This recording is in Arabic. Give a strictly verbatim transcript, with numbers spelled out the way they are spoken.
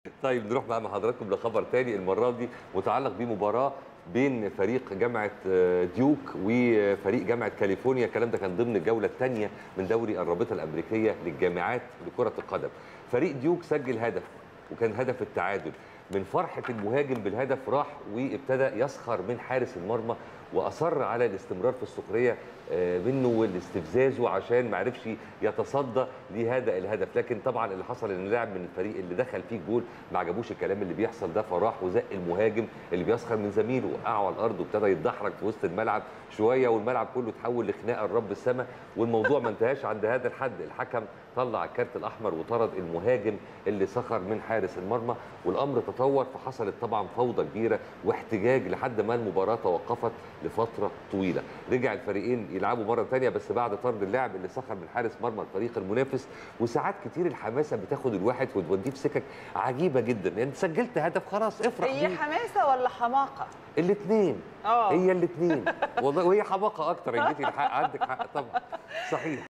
طيب نروح بقى مع حضراتكم لخبر تاني، المره دي متعلق بمباراه بين فريق جامعه ديوك وفريق جامعه كاليفورنيا. الكلام ده كان ضمن الجوله الثانيه من دوري الرابطه الامريكيه للجامعات لكره القدم. فريق ديوك سجل هدف وكان هدف التعادل. من فرحه المهاجم بالهدف راح وابتدى يسخر من حارس المرمى واصر على الاستمرار في السخريه منه والاستفزازه عشان ما عرفش يتصدى لهذا الهدف. لكن طبعا اللي حصل ان اللاعب من الفريق اللي دخل فيه جول ما عجبوش الكلام اللي بيحصل ده، فراح وزق المهاجم اللي بيسخر من زميله وقعه على الارض وابتدى يتدحرج في وسط الملعب شويه، والملعب كله اتحول لخناقه لرب السماء. والموضوع ما انتهاش عند هذا الحد، الحكم طلع الكارت الاحمر وطرد المهاجم اللي سخر من حارس المرمى، والامر تطور فحصلت طبعا فوضى كبيره واحتجاج لحد ما المباراه توقفت لفتره طويله. رجع الفريقين يلعبوا مره ثانيه بس بعد طرد اللاعب اللي سخر من حارس مرمى الفريق المنافس. وساعات كتير الحماسه بتاخد الواحد وتوديه في سكك عجيبه جدا، يعني سجلت هدف خلاص افرح هي بيه. حماسه ولا حماقه؟ الاثنين. اه هي الاثنين والله، وهي حماقه اكتر. ان جيتي الحق عندك حق طبعا. صحيح.